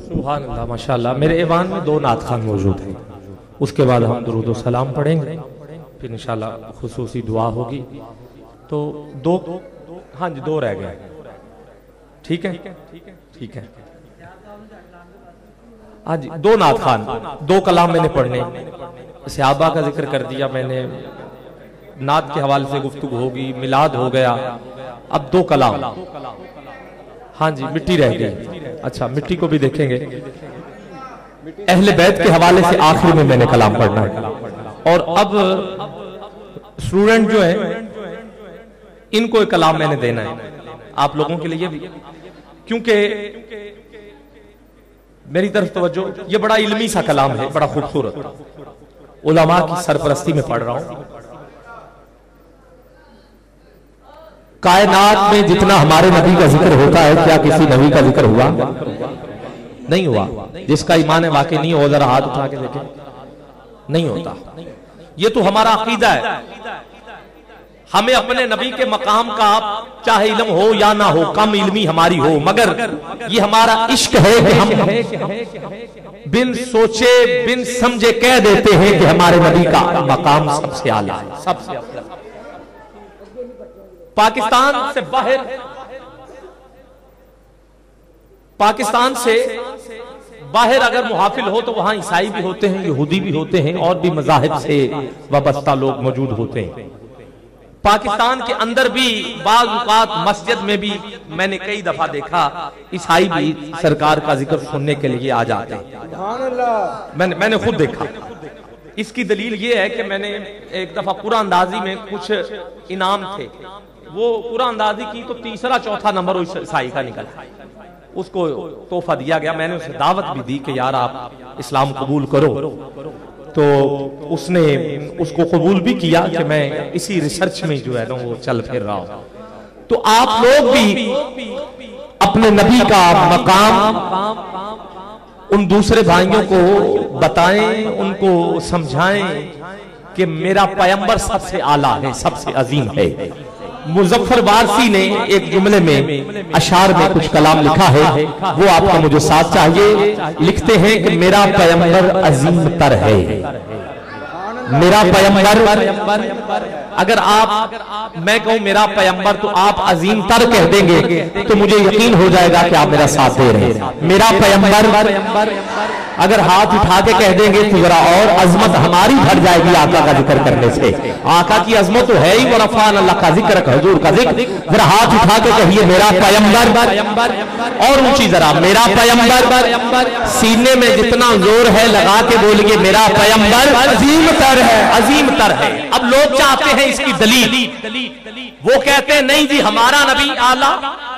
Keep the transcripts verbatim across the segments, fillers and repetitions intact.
सुभान अल्लाह, माशाअल्लाह। मेरे ऐवान में दो नात खान मौजूद हैं, उसके बाद हम दुरूद व सलाम पढ़ेंगे, फिर इंशाअल्लाह खुसूसी दुआ होगी। तो दो, हाँ जी दो रह गए, ठीक है ठीक है। हाँ जी दो नात खान, दो कलाम मैंने पढ़ने, सहाबा का जिक्र कर दिया मैंने, नात के हवाले से गुफ्तगू होगी, मिलाद हो गया, अब दो कलाम। हाँ जी मिट्टी रह गई, अच्छा मिट्टी को भी देखेंगे। अहले बैत के हवाले से आखिर में मैंने कलाम पढ़ना है। और अब स्टूडेंट जो है इनको एक कलाम मैंने देना है आप लोगों के लिए भी, क्योंकि मेरी तरफ तवज्जो, ये बड़ा इल्मी सा कलाम है, बड़ा खूबसूरत, उलमा की सरपरस्ती में पढ़ रहा हूं। कायनात में जितना हमारे नबी का जिक्र होता है, क्या किसी नबी का जिक्र हुआ? नहीं हुआ। जिसका ईमान वाकई नहीं हो जरा हाथ उठा के देखें, नहीं होता। ये तो हमारा अकीदा है, हमें अपने नबी के मकाम का चाहे इल्म हो या ना हो, कम इल्मी हमारी हो, मगर ये हमारा इश्क है कि हम बिन सोचे बिन समझे कह देते हैं कि हमारे नबी का मकाम सबसे आला है, सबसे आला। पाकिस्तान से बाहर, पाकिस्तान से बाहर अगर मुहाफिल हो तो वहां ईसाई भी होते हैं, यहूदी भी होते हैं, और भी मज़ाहिब से वाबस्ता लोग मौजूद होते हैं। पाकिस्तान के अंदर भी बाज़ औक़ात मस्जिद में भी मैंने कई दफा देखा ईसाई भी सरकार का जिक्र सुनने के लिए आ जाते हैं। मैंने मैंने खुद देखा। इसकी दलील ये है कि मैंने एक दफा कुरान अंदाजी में कुछ इनाम थे, वो कुरान अंदाजी की तो तीसरा चौथा नंबर उस ईसाई का निकला, उसको तोहफा दिया गया। मैंने उसे दावत भी दी कि यार आप इस्लाम कबूल करो, तो उसने उसको कबूल भी किया कि मैं इसी रिसर्च में जो है ना वो चल फिर रहा हूं। तो आप लोग भी अपने नबी का मकाम उन दूसरे भाइयों को बताएं, उनको समझाएं कि मेरा पैगंबर सबसे आला है, सबसे अजीम है। मुजफ्फर वारसी ने एक जुमले में अशार में कुछ कलाम लिखा है, वो आपका मुझे साथ चाहिए। लिखते हैं कि मेरा पैगंबर अजीम तर है, मेरा पैगंबर। अगर आप मैं कहूं मेरा पैगंबर तो आप अजीम तर कह देंगे तो मुझे यकीन हो जाएगा कि आप मेरा साथ दे रहे हैं। मेरा पैगंबर अगर हाथ उठा के कह देंगे तो जरा और अजमत हमारी बढ़ जाएगी आका का जिक्र करने से। आका की अजमत तो है ही, वो रफ़ान अल्लाह का जिक्र, हुजूर का जिक्र। जरा हाथ उठा के कहिए मेरा पैगंबर, और ऊंची जरा मेरा पैगंबर। सीने में जितना जोर है लगा के बोलिए मेरा पैगंबर अजीम तर है, अजीम तर है। अब लोग चाहते हैं इसकी दलील, वो कहते हैं नहीं जी हमारा नबी आला,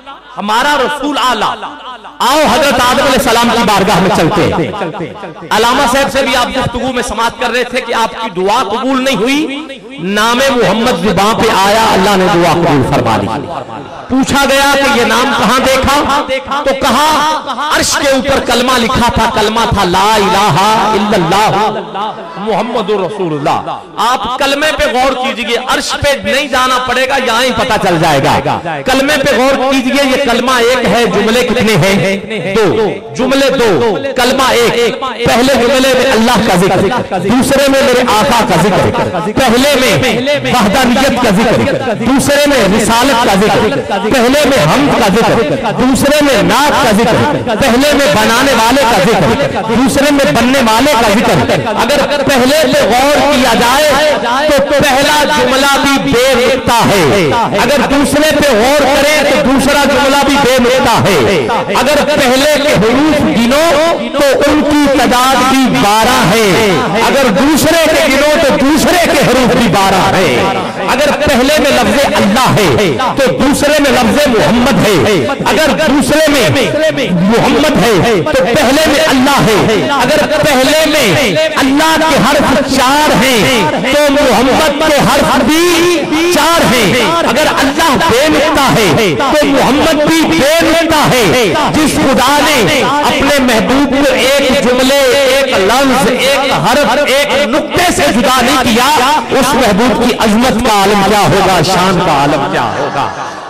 हमारा रसूल आला। आओ हजरत आदम अलैहिस्सलाम की बारगाह में चलते हैं। अलामा साहब से भी आप गुफ्तगू में समाअत कर रहे थे कि आपकी दुआ कबूल नहीं हुई, नामे मोहम्मद जुबान पे आया, अल्लाह ने दुआ कबूल फरमा ली। पूछा गया कि ये नाम कहां देखा, तो कहा अर्श के ऊपर कलमा लिखा था, कलमा था ला इलाहा इल्लल्लाह मुहम्मदुर रसूलुल्लाह। आप कलमे पे गौर कीजिए, अर्श पे नहीं जाना पड़ेगा, यहां ही पता चल जाएगा। कलमे पे गौर कीजिए, ये कलमा एक है, जुमले कितने हैं? दो जुमले, दो कलमा एक। पहले जुमले में अल्लाह का जिक्र, दूसरे में मेरे आका का जिक्र, पहले में वहदानियत का जिक्र, दूसरे में रिसालत का जिक्र, पहले में हमद का जिक्र, दूसरे में नात का जिक्र, पहले में बनाने वाले का जिक्र, दूसरे में बनने वाले का जिक्र। अगर पहले पे गौर किया जाए तो पहला जुमला भी बेनुक्ता है, अगर दूसरे पे गौर करें तो दूसरा जुमला भी बेनुक्ता है। अगर पहले के हुरूफ गिनो तो उनकी तादाद भी बारह है, अगर दूसरे के गिनो तो दूसरे के हुरूफ भी बारह है। अगर पहले में लफ्ज़े अल्लाह है तो दूसरे में लफ्ज़े मोहम्मद है, अगर दूसरे में मोहम्मद है तो पहले में अल्लाह है। अगर पहले में अल्लाह के हर्फ चार हैं तो मोहम्मद के हर्फ भी चार हैं। अगर अल्लाह बेनुक्ता है तो मोहम्मद भी बेनुक्ता है। जिस खुदा ने अपने महबूब को एक जुमले, एक लफ्ज, एक हर्फ, एक नुक्ते से जुदा नहीं किया, उस महबूब की अजमत का आलम क्या होगा, शान का आलम क्या होगा।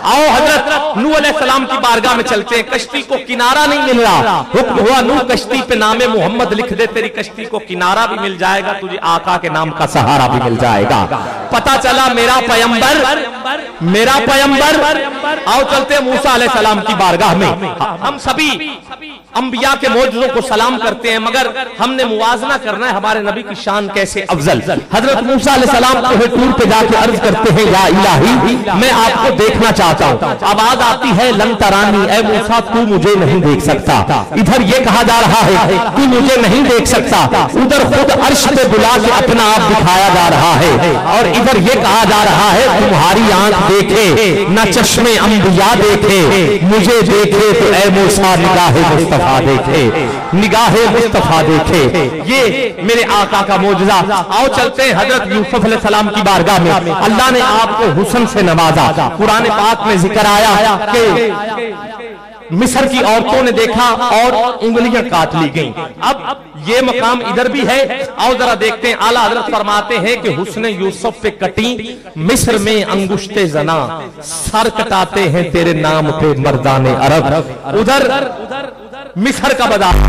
आओ हजरत नूह अलैहिस्सलाम की बारगाह में चलते हैं। कश्ती को किनारा नहीं मिल रहा, हुक्म हुआ नूह कश्ती पे नामे मोहम्मद लिख दे, तेरी कश्ती को किनारा भी मिल जाएगा, तुझे आका के नाम का सहारा भी मिल जाएगा। पता चला मेरा पयंबर, मेरा पयंबर। आओ चलते हैं मूसा अलैहिस्सलाम की बारगाह में। हम सभी अंबिया के मौजूदों को सलाम करते हैं, मगर हमने मुवाजना करना है हमारे नबी की शान कैसे अफजल। हजरत मूसा अलैहिस्सलाम को टूर पे जाके अर्ज करते हैं, या इलाही मैं आपको देखना चाहता हूँ। आवाज आती है लन तरानी, ऐ मूसा तू मुझे नहीं देख सकता। इधर ये कहा जा रहा है तू मुझे नहीं देख सकता, उधर खुद अर्श पे बुला के अपना आप दिखाया जा रहा है, और इधर ये कहा जा रहा है तुम्हारी आंख देखे न चश्मे अंबिया देखे, मुझे देखे तो ऐ मूसा निगाहे मुस्तफा देखे, निगाहे मुस्तफा देखे। ये मेरे आका का मौजज़ा। आओ चलते हैं हजरत यूसुफ अलैहिस्सलाम की बारगाह में। अल्लाह ने आपको हुस्न से नवाजा। कुरान पाक में जिक्र आया कि मिस्र की औरतों ने देखा और उंगलियां काट ली गईं। अब ये मकाम इधर भी है। आओ जरा देखते हैं। आला हजरत फरमाते हैं कि हुस्न यूसुफ पे कटी मिस्र में अंगुश्ते जना, सर कटाते हैं तेरे नाम पे मर्दाने अरब। उधर मिस्र का बाजार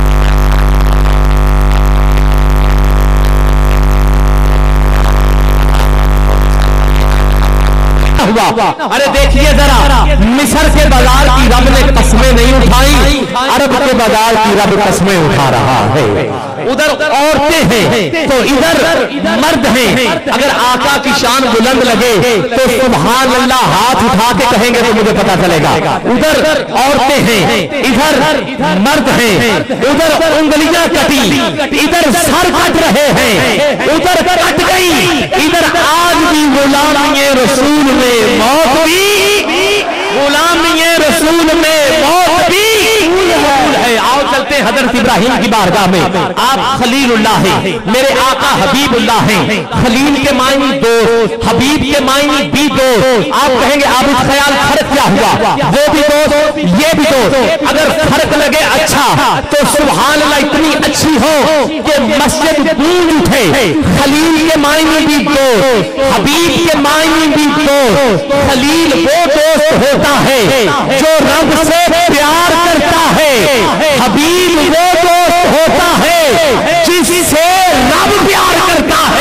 हुआ। अरे देखिए जरा, मिस्र के बाजार की रब ने कस्में नहीं उठाई, अरब के बाजार की रब कस्में उठा रहा है। उधर औरतें हैं तो इधर मर्द हैं। अगर आका की शान बुलंद लगे तो सुभान अल्लाह हाथ उठा के कहेंगे तो मुझे पता चलेगा। उधर औरतें हैं, इधर मर्द हैं। उधर उंगलियां कटी, इधर सर कट रहे हैं। उधर कट गई, इधर आज भी गुलामी रसूल में मौत भी, गुलामी रसूल में मौत भी है। आओ चलते हैं हजरत इब्राहिम की बारगाह में। आप खलीलुल्लाह हैं, मेरे आका हबीबुल्लाह हैं। खलील के मायने दोस्त, हबीब के मायने भी दोस्त। आप कहेंगे आबिद ख्याल फर्क क्या हुआ? वो भी दोस्त, ये भी दोस्त। अगर फर्क लगे अच्छा तो सुभान अल्लाह इतनी अच्छी हो कि मस्जिद गूंज उठे। खलील के मायने भी दोस्त, हबीब के मायने भी दोस्त। खलील वो दोस्त होता है जो रब से प्यार करता है, हबीब वो दोस्त होता है जिससे रब प्यार करता है।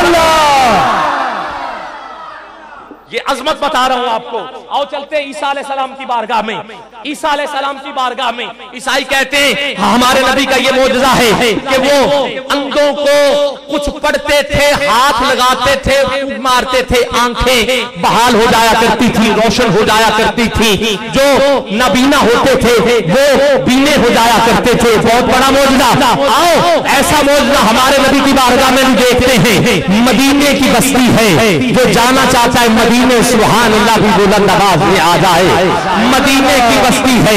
ये अजमत बता रहा हूं आपको। आओ चलते हैं ईसा अलैहिस्सलाम की बारगाह में। ईसा अलैहिस्सलाम की बारगाह में ईसाई कहते हैं हमारे नबी का ये मौजज़ा है कि वो अंधों को कुछ पढ़ते थे, हाथ लगाते थे, मारते थे, आंखें बहाल हो जाया करती थी, रोशन हो जाया करती थी। जो नबीना होते थे वो बीने हो जाया करते थे। बहुत बड़ा मौजज़ा। आओ ऐसा मौजज़ा हमारे नबी की बारगाह में भी देखते हैं। मदीने की बस्ती है, जो जाना चाहता है मदीने सुभान अल्लाह भी बुलंद आवाज में आ जाए। मदीने की बस्ती है,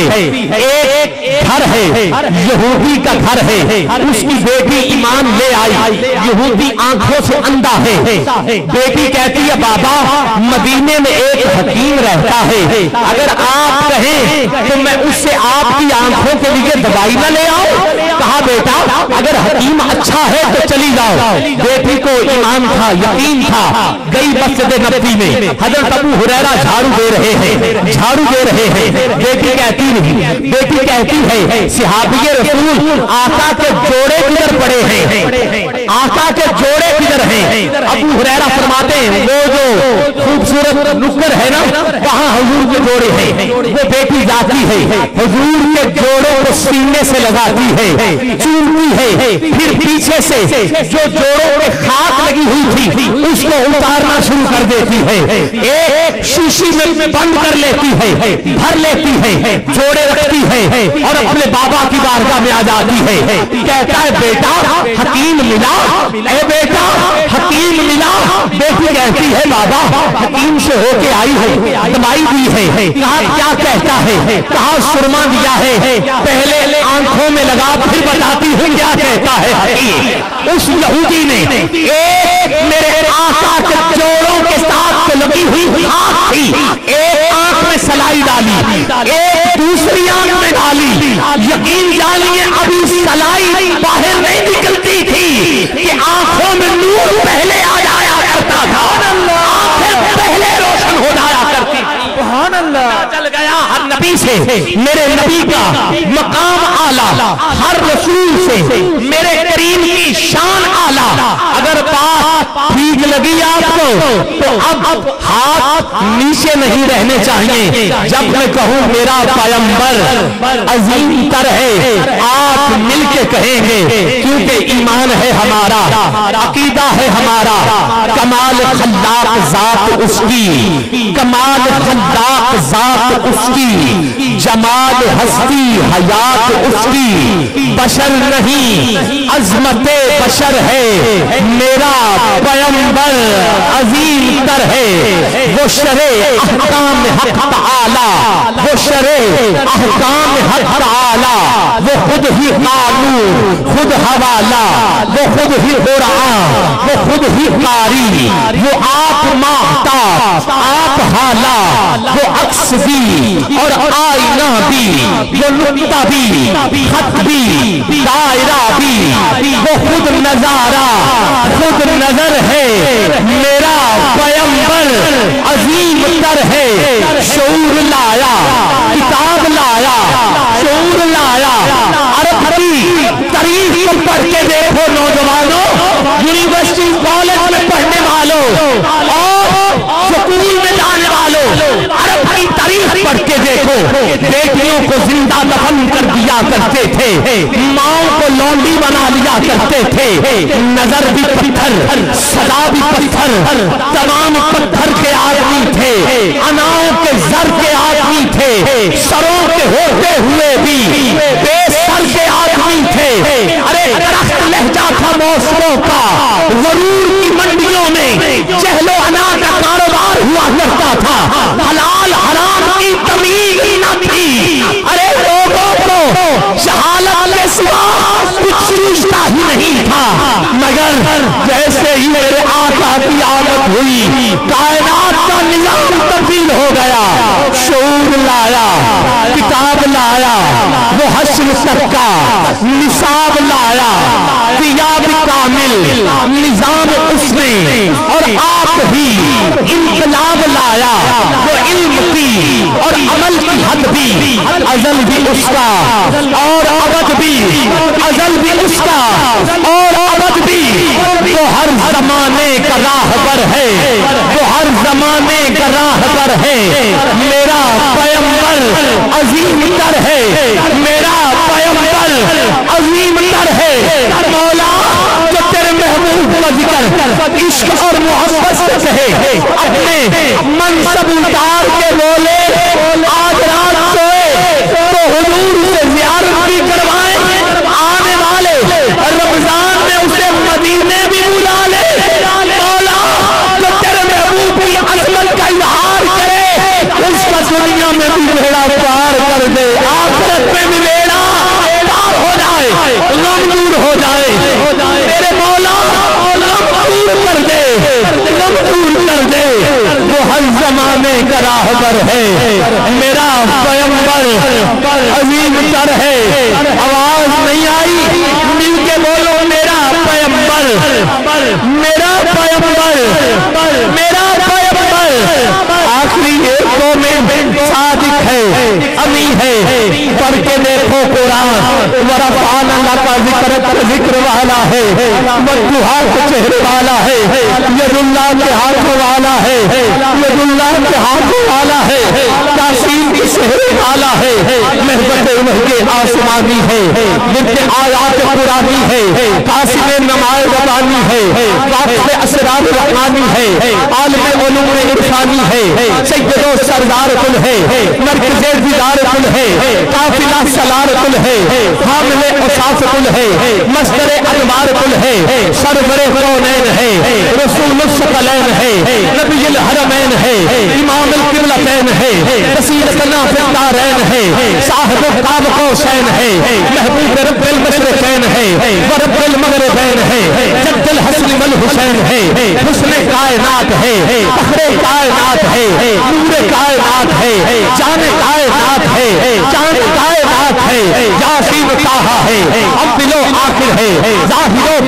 एक घर है, यहूदी का घर है। उसकी बेटी ईमान ले आई, यहूदी आंखों से अंधा है। बेटी कहती है बाबा मदीने में एक हकीम रहता है, अगर आप कहें तो मैं उससे आपकी आंखों के लिए दवाई न ले आऊं। कहा बेटा अगर हकीम अच्छा है तो चली जाओ। बेटी को ईमान था, यकीन था। गई मस्जिद नबवी में, हजरत अबू हुरैरा झाड़ू दे रहे हैं, झाड़ू दे रहे हैं। बेटी कहती नहीं, बेटी कहती है सहाबी रसूल आका के जोड़े किधर पड़े हैं, आका के जोड़े किधर हैं? अबू हुरैरा फरमाते हैं वो जो खूबसूरत नुक्कर है ना वहां हुजूर के जोड़े हैं। वो बेटी जाती है, हुजूर के जोड़ों को सीने से लगाती है, चूमती है, फिर पीछे से जो जोड़ों में खाक लगी हुई थी उसको उतारना शुरू कर देती है। एक शीशी में बंद कर लेती है, भर लेती है, जोड़े रखती है और अपने बाबा की बारगाह में आ जाती है। कहता है बेटा हकीम मिला, ए बेटा हकीम मिला। बेटी कहती है बाबा हकीम से होके आई है, दवाई दी है। कहा क्या कहता है? कहा सुरमा दिया है, पहले आंखों में लगा फिर बताती हूँ क्या कहता है हकीम। उस यहूदी ने एक मेरे आका के जोड़ों के साथ तो लगी हुई आंख थी, एक आंख में सलाई डाली, एक दूसरी आंख में डाली। यकीन जानिए अभी सलाई बाहर नहीं निकलती थी कि आंखों में नूर पहले आ जाया करता था, आंखें पहले रोशन हो जाया करती थी। نبی سے میرے نبی کا مقام اعلیٰ، ہر رسول سے میرے کریم کی شان اعلیٰ. اگر بات ٹھیک لگی آپ کو تو اب ہاتھ نیچے نہیں رہنے چاہیے. جب میں کہوں میرا پیمبر عظیم تر ہے، آپ مل کے کہیں گے، کیونکہ ایمان ہے ہمارا، عقیدہ ہے ہمارا. کمال خلاق ذات اس کی، کمال خلاق ذات اس کی، جمال ہستی حیات اس کی. بشر نہیں عظمت بشر ہے، میرا پیمبر عظیم تر ہے. وہ شرع احکام حق تعالی، وہ شرع احکام حق تعالی، وہ خود ہی قانون، خود حوالہ، وہ خود ہی قرآن، وہ خود ہی قاری. وہ آپ ماہتاب، آپ حالہ، وہ عکس بھی اور آئینہ بھی، وہ نقطہ بھی، خط بھی، دائرہ بھی، وہ خود نظارہ، خود نظر ہے. میرا پیمبر عظیم تر ہے. شعور لایا، کتاب لایا، شعور لایا. عرب کی تاریخ کو پڑھ کے دیکھو نوجوانوں، یونیورسٹی کالج میں پڑھنے والوں اور سکول میں جانے والوں، عرب کی تاریخ پڑھ کے دیکھو. بیٹیوں کو زندہ دفن کر دیا کرتے تھے، ماؤں کو لونڈی بنا لیا کرتے تھے. نظر بھی پتھر، صدا بھی پتھر، تمام پتھر کے آدمی تھے، اناؤں کے زر کے آدمی تھے، سروں کے ہوتے ہوئے بھی بے سر کے آدمی تھے. ارے درخت لہجہ تھا موسموں کا، غرور کی منڈیوں میں جہل و انا کا کاروبار ہوا کرتا تھا. حلال حرام کی تمیز ہی نہ تھی. ارے لوگوں کو جہالت کے سوا کچھ سوچتا ہی نہیں تھا. مگر جیسے ہی میرے آقا کی عادت ہوئی، کائنات کا نظام تبدیل ہو گیا. شعور لایا، کتاب لایا، وہ حشر تک کا نصاب لایا. قیاب کامل نظام اس نے، اور آپ ہی انقلاب لایا. وہ علم کی اور عمل کی حد بھی ازل بھی اس کا، اور ابد بھی ازل بھی اس کا، اور ابد بھی. وہ ہر زمانے کا راہبر ہے، وہ ہر زمانے کا راہبر ہے. میرا پیمبر عظیم تر ہے، میرا پیمبر عظیم تر ہے. مولا جو تیرے محبوب کا ذکر عشق اور محبت سے کہے، اپنے منصب اتار کے بولے آج رات سوئے تو حضور سے زیارت بھی کروائیں. آنے والے رمضان میں اسے مدینے بھی بلا لے. مولا جو تیرے محبوب کی عظمت کا اظہار کرے، اس کا دنیا میں بھی بیڑا پار کر دے، آخرت میں بھی بیڑا پار ہو جائے، غم دور ہو جائے. میرے مولا غم دور کر دے، غم دور کر دے. وہ ہر زمانے کا راہبر ہے، میرا پیمبر عظیم تر ہے. آواز نہیں آئی، مل کے بولو میرا پیمبر، میرا پیمبر، میرا پیمبر. آخری ایک دو میں صادق ہے، امی ہے. پڑھ کے دیکھو قرآن. ورفعنا لک ذکرک، ذکر والا ہے، مدحا کے چہرے والا ہے، ید اللہ کے ہاتھ والا ہے، ید اللہ کے ہاتھ والا ہے، تاثیر کے چہرے والا ہے. محبت الہی آسمانی ہے، لب آیات قرآنی ہے، قاسم نمائے ربانی ہے، واقف اسرار رحمانی ہے، عالم علوم عرفانی ہے، سید و سردار کل ہے، مرکز دیدار کل ہے، قافلہ سلار کل ہے، حامل اصاف کل ہے، مصدر انوار کل ہے، سرور کونین ہے، رسول الثقلین ہے، نبی الحرمین ہے، امام القبلتین ہے، وسیلتنا فی الدارین ہے، صاحب قاب قوسین ہے، محبوب رب المشرقین ہے، ورب المغربین ہے، جد الحسن والحسین ہے، حسن کائنات ہے، فخر کائنات ہے، نور کائنات ہے، جان کائنات ہے، جان کائنات ہے. یاسین طٰہٰ ہے، اول و آخر ہے، ظاہر و باطن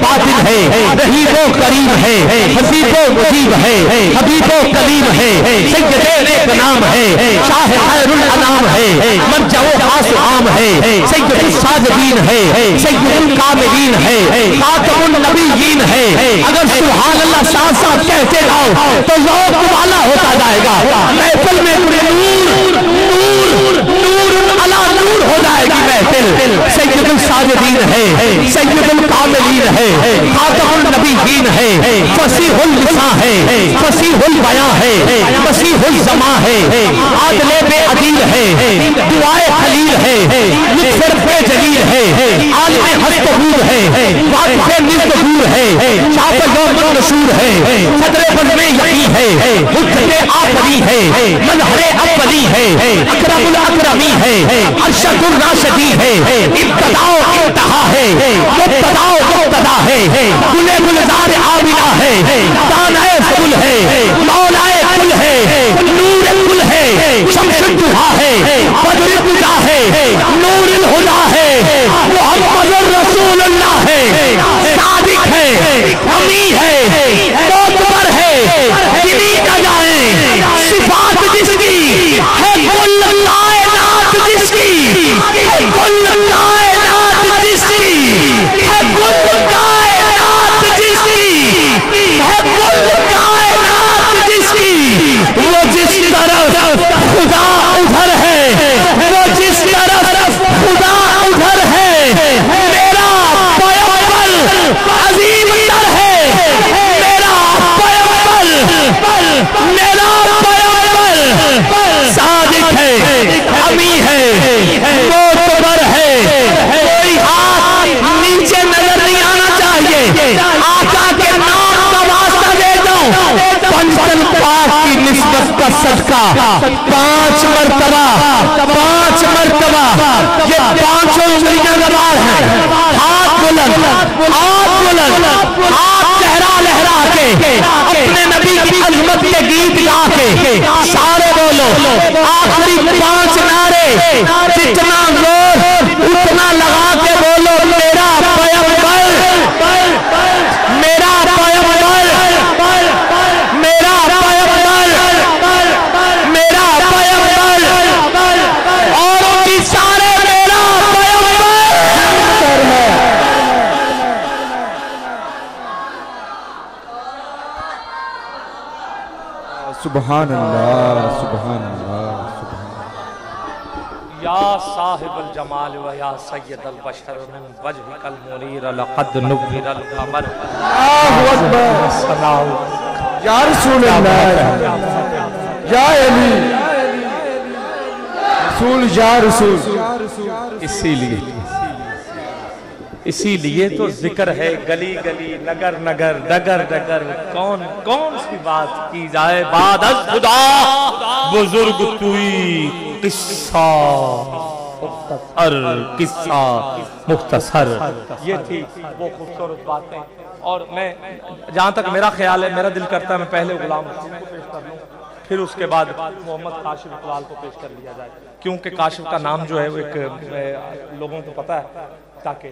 ہے رحیم و کریم ہے حسیب و مجیب ہے حبیب و کلیم ہے سید ایک نام ہے شاہ خیر الانام ہے مرجع و خاص عام ہے سید الساجدین ہے سید الکاملین ہے خاتم النبیین ہے اگر سبحان اللہ ساتھ ساتھ کہتے رہو تو ذوق والا ہوتا جائے گا محفل میں نور نور نور علی نور ہو جائے گی محفل سید الساجدین ہے سید الکاملین ہے خاتم النبیین ہے فصیح اللسان ہے فصیح البیان ہے مسیح الزمان ہے عادل بے عدیل ہے دعائے خلیل ہے لطف بے جلیل ہے عالم ہست حور ہے واقف نزد حور ہے شاف یوم نشور ہے صدر بزم یقین ہے حجت آفری ہے منہر اولی ہے اکرم الاکرمی ہے ارشد الراشدی ہے ابتدا و انتہا ہے مبتدا و مبتدا ہے گل گلزار آمینہ ہے دانہ فل ہے مولا کل ہے نور کل ہے شمس الدہا ہے بدر الدجا ہے نور الہدا ہے محمد رسول اللہ ہے صادق ہے امی ہے معتبر ہے جنی کا جائیں صفات جس کی ہے کل کائنات جس کی ہے کل کائنات جس کی ہے کل کائنات جس کی ہے کل کائنات جس کی وہ جس طرف خدا ادھر ہے وہ جس طرف خدا ادھر ہے میرا پیمبر عظیم تر ہے میرا پیمبر میرا پیمبر صادق ہے امی ہے معتبر ہے کوئی ہاتھ نیچے نظر نہیں آنا چاہیے آقا کے نام کا واسطہ دے دو پنجتن پاک کی نسبت کا صدقہ پانچ مرتبہ پانچ مرتبہ یہ پانچوں انگلیاں نوار ہیں ہاتھ بلند ہاتھ بلند ہاتھ چہرہ لہرا کے اپنے نبی کی عظمت کے گیت گا کے سارے بولو آخری پانچ نعرے جتنا زور اتنا لگا کے بولو میرا پیمبر میرا پیمبر میرا پیمبر میرا پیمبر اوروں کی سارے میرا پیمبر سبحان اللہ سبحان اللہ یا صاحب الجمال و یا سید البشر من وجهک المنیر لقد نور القمر اللہ اکبر یا رسول اللہ یا علی رسول یا رسول اسی لیے اسی لیے تو ذکر ہے گلی گلی نگر نگر ڈگر ڈگر کون کون سی بات کی جائے بعد از خدا بزرگ توئی قصہ مختصر قصہ مختصر یہ تھی وہ خوبصورت باتیں اور میں جہاں تک میرا خیال ہے میرا دل کرتا ہے میں پہلے غلام حسین کو پیش کر لوں پھر اس کے بعد محمد کاشف اقبال کو پیش کر لیا جائے کیونکہ کاشف کا نام جو ہے وہ ایک لوگوں کو پتہ ہے تاکہ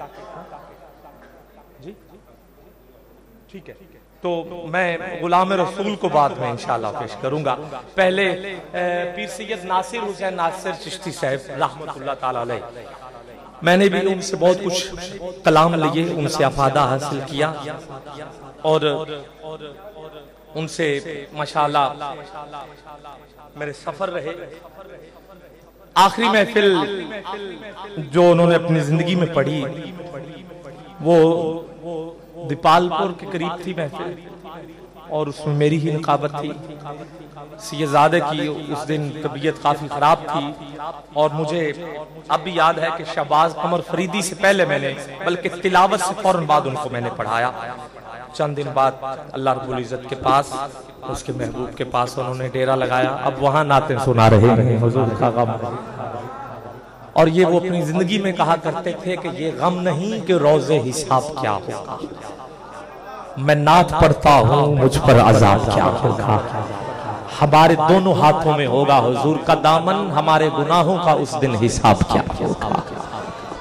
جی ٹھیک ہے تو میں غلام رسول کو بعد میں انشاءاللہ پیش کروں گا پہلے پیر سید ناصر حسین ناصر چشتی صاحب رحمت اللہ تعالی علیہ میں نے بھی ان سے بہت کچھ کلام لیے ان سے افادہ حاصل کیا اور ان سے ماشاءاللہ میرے سفر رہے آخری محفل جو انہوں نے اپنی زندگی میں پڑھی وہ دیپال پور کے قریب تھی محفل اور اس میں میری ہی نقابت تھی سیدزادے کی اس دن طبیعت کافی خراب تھی اور مجھے اب بھی یاد ہے کہ شہباز قمر فریدی سے پہلے میں نے بلکہ تلاوت سے فوراً بعد ان کو میں نے پڑھایا چند دن بعد اللہ رب العزت کے پاس اس کے محبوب کے پاس انہوں نے ڈیرا لگایا اب وہاں نعتیں سنا رہے ہیں حضور کا غم اور یہ وہ اپنی زندگی میں کہا کرتے تھے کہ یہ غم نہیں کہ روزے حساب کیا ہوگا میں نعت پڑھتا ہوں مجھ پر عذاب کیا ہوگا ہمارے دونوں ہاتھوں میں ہوگا حضور کا دامن ہمارے گناہوں کا اس دن حساب کیا ہوگا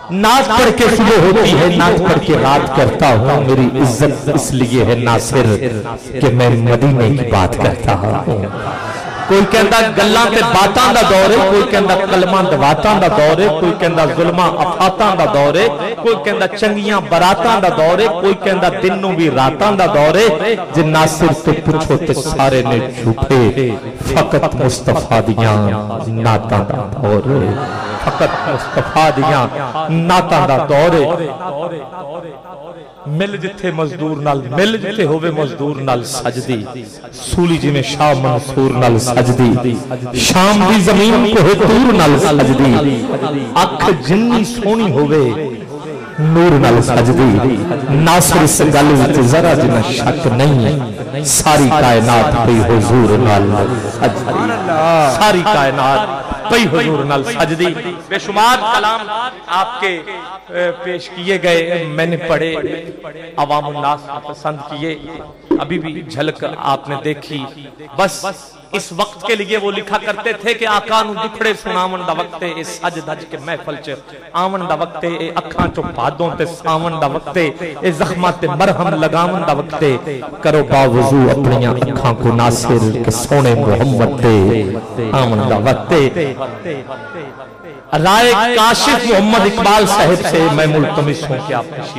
नात पढ़ के सुबह होती है, नात पढ़ के रात करता हूँ। मेरी इज्जत इसलिए है नासिर कि मैं मदीने की बात करता हूँ। कोई कहता गल्लां ते बातां दा दौर है, कोई कहता कलमां दवातां दा दौर है, कोई कहता जुल्मां अफातां दा दौर है, कोई कहता चंगियां बरातां दा दौर है, कोई कहता दिनों भी रातां दा दौर है। जे नासिर तो पूछो ते सारे ने झूठे, फकत मुस्तफा दियां नातां दा दौर है, फकत मुस्तफा दियां नातां दा दौर है। मिल जिथे मजदूर नाल मिल जिथे होवे मजदूर नाल सजदी, सूली जिवें शाह मंसूर नाल सजदी, शाम दी जमीन को तूर नाल सजदी, अख जिन्नी सोहनी होवे नूर नाल सजदी। नासिर इस गल विच जरा जिन्ना शक नहीं, सारी कायनात पई हुजूर नाल सजदी, सारी कायनात पई हुजूर नाल सजदी। बेशुमार कलाम आपके पेश किए गए, मैंने पढ़े, अवाम नास पसंद किए, अभी भी झलक आपने देखी। बस इस वक्त के लिए वो लिखा करते थे कि आका नू दुखड़े सुनावन दा वक्त है, सज धज के महफल च आवन दा वक्त है, अखां चों भादों ते सावन दा वक्त है, ए जख्मां ते मरहम लगावन दा वक्त है। करो बावजू अपनियां अखां को नासिर के सोने मोहम्मद दे आवन दा वक्त है। राय काशिफ मोहम्मद इकबाल साहब से मैं मुल्तमिस हूं कि आप